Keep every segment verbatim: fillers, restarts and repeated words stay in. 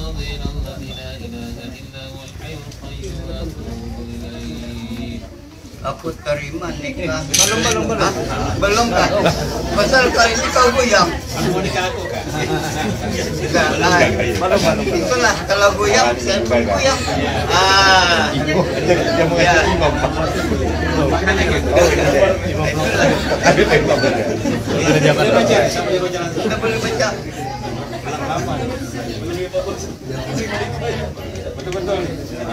Aku terima nikah. Belum belum belum. Belum kan? Pasal kali ini kau goyang. Mau nikah aku kan? Enggak lah. Belum belum. Itulah kalau goyang saya pun goyang. Ah. Dia mau Ya. imam. Makanya gitu. Ada dia Boleh baca, sampai baca langsung. Kita boleh baca. Apa? Betul-betul.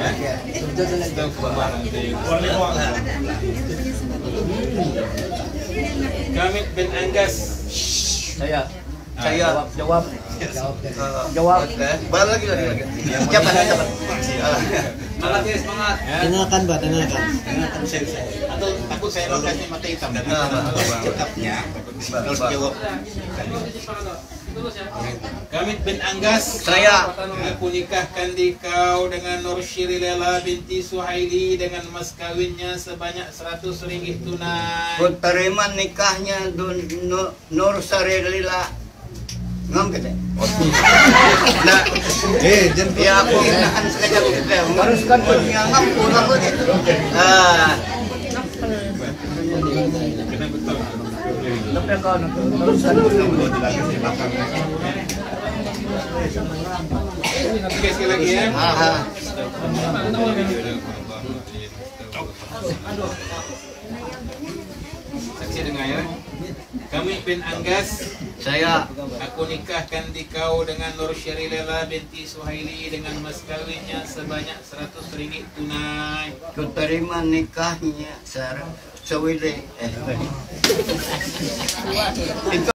Kami bin Anggas. Saya Saya jawab uh, jawab. eh, balik lagi lagi lagi. Siapa siapa? Ah. Semangat ya, semangat. Dengarkan, Pak, dengarkan. Atau takut saya lokasi mata hitam dan Nah, nah, nah. cekapnya. Harus Bah. jawab. Kami bin Anggas. Saya. Aku nikahkan dikau dengan Nur Syirilela binti Suhaili dengan mas kawinnya sebanyak seratus ringgit tunai. Ku terima nikahnya Dun Nur, Nur Sarilila. Ngam kita. Nah, Eh, jangan ya aku nahan sekejap kita. Haruskan punya ngam kurang lagi. Ah, Kena betul. Tapi kau teruskan Oke, sekali lagi ya. ah, Saksi dengar ya. Kami bin Anggas. saya Aku nikahkan dikau dengan Nur Syirilela binti Suhaili dengan mas kawinnya sebanyak seratus ringgit tunai. ku terima nikahnya Sarah Sawile. Eh. Itu